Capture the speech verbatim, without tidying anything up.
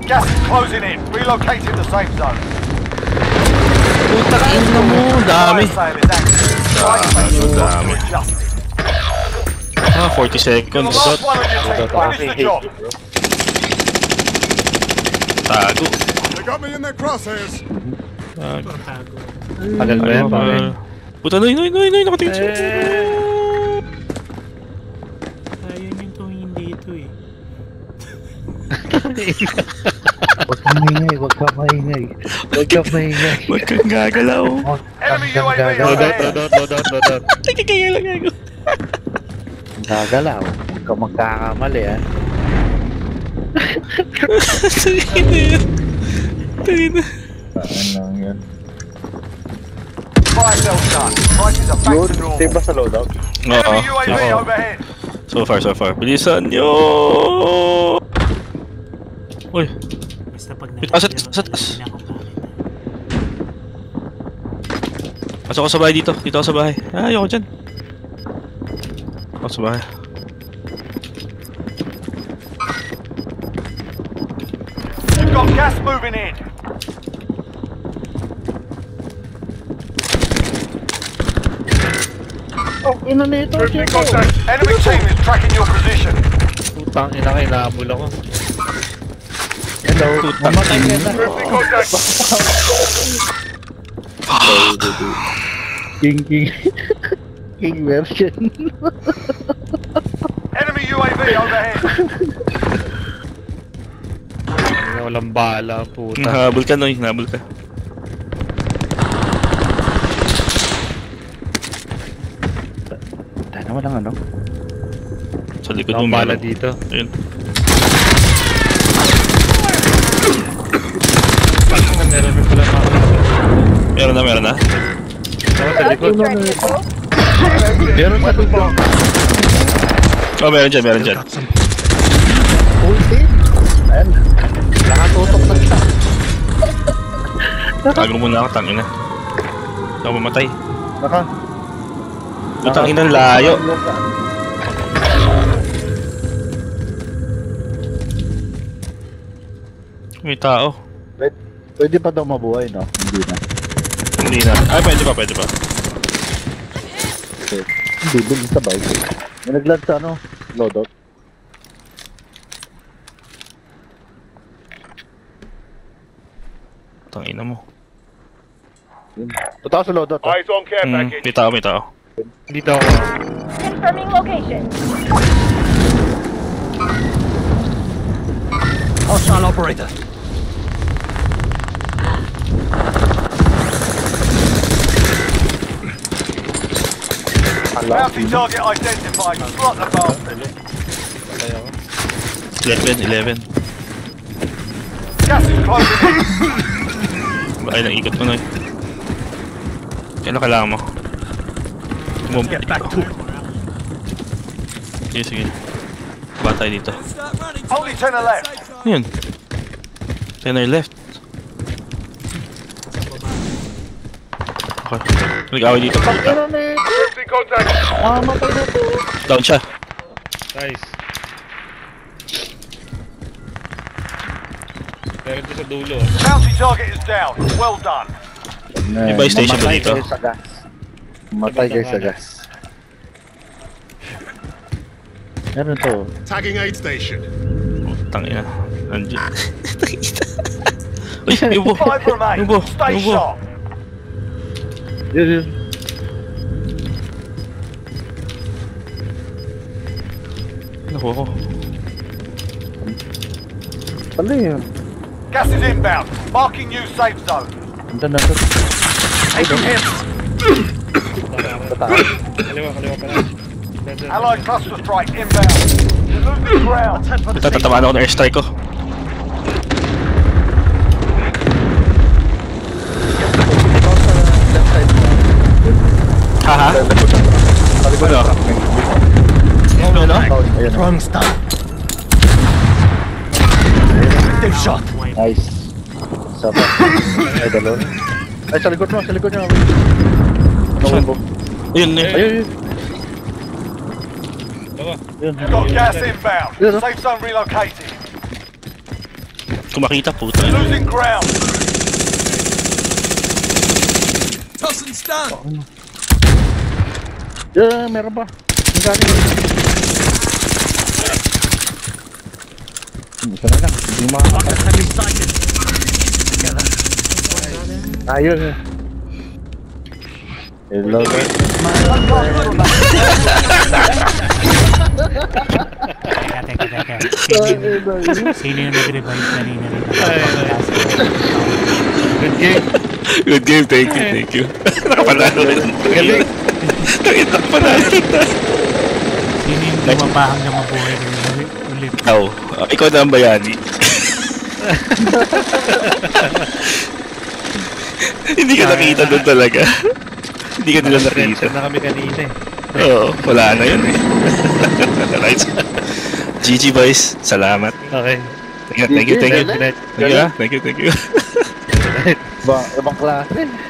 Gas is closing in. Relocating the safe zone. Putang ina mo, dami. Dami. Ah, forty seconds. Tago. They got me in their crosshairs. Tago. Tagal ba yan, pare? Puta, noy, noy, noy, noy, nakatingin siya. Ayun yung tumingin dito eh. Huwag kang maingay, huwag kang maingay. Huwag kang maingay. Huwag kang gagalaw. Enemy U A V Gagalaw. overhead. Dodot, dodot, dodot. Kaya lang gago. Gagalaw. Huwag kang magkakamali, ha? Tangin na yan. Tangin na. Saan lang yan? Fire cell done. Prices are back to normal. Save ba sa loadout? Enemy U A V Oo. overhead. So far, so far. Bilisan nyo! Uy! Basta pag Taas, taas, taas, taas. Pasok ko sa bahay dito. Dito ako sa bahay. Ah, ayoko dyan. Ako sa bahay. You've got gas moving in. Oh, ina nito. Enemy team is tracking your position. Putang ina kayo, nahabol ako. Hello, Putang mamatay ina. ka na. King, king. King version. Enemy U A V overhead. Walang bala, puta. Nahabol ka, Noy. Nahabol ka. Tana, walang ano? Sa likod mo, Walang bala meron. dito. Ayun. Meron rin pala mga Meron na, meron na. Ako sa likod. Meron sa likod. Oh, meron dyan, meron dyan. Ulti. Ayan. Nakatutok na siya. Tago muna ako, tangina. Hindi ako mamatay. Naka. Putang ina, layo. May tao. Pwede, pwede pa daw mabuhay, no? Hindi na. Hindi na. Ay, pwede pa, pwede pa. Okay. Hindi, bilis sa bike. May nagland sa ano? Loadout. Tangina mo. Totoo sa loadout. Eyes on care Hmm, package. may tao, may tao. Dito ako. Confirming location. Hostile operator. Bounty target identified. Slot the bastard. eleven, eleven. Gas is closing in. Bakit nang ikot mo, Noy? Kailan kailangan mo? Move. Get back to it. Sige, sige. Ba tayo dito? Only ten are left. Yun. Tenor left. Okay. Nag-away dito. Losing contact. Ah, matay na to. Down siya. Nice. Meron dito sa dulo. Bounty target is down. Well done. May buy station ba dito? Mamatay kayo sa gas. Mamatay kayo sa gas. Meron to. Tagging aid station. Oh, tangina. Nandiyan. Uy, yubo. Five remain. Yubo. Stay Yubo. sharp. Yun, yun. Naku ako. Ano yun? Gas is inbound. Marking new safe zone. Andan na to. Taking hits. Tataas. Kaliwa, kaliwa pala. Allied cluster strike inbound. You're losing ground. Ito, tatamaan ako ng airstrike ko. Haha? Ano? Ano? Wrong stop. Big shot. Nice. Saba. Ay, dalawa. Ay, sa likod mo, sa likod nyo. Saan? Ayun, ayun. Ayun, yun. Yun. Got gas inbound. Yeah, no? Safe zone relocated. Kung makita, puta. Losing ground. Yeah, meron pa. Ang galing. Isa na lang. Hindi makakapag. Ayun. Hello guys. Teka, teka, teka. Sino yung, sino yung nag-revive kanina rin? Good game. Good game, thank you, thank you. Nakapanalo rin. Galing. Nakapanalo rin. Sino yung lumapahang na mabuhay rin ulit? Ikaw, uh, ikaw na ang bayani. Hindi ka nakita doon talaga. Hindi ka nila nakita. Na kami kanina eh. Oo, wala na yun eh. Right. G G boys, salamat. Okay. Thank you, thank you, thank you. Galing. Thank you, thank you, thank you. Ba, ibang klase.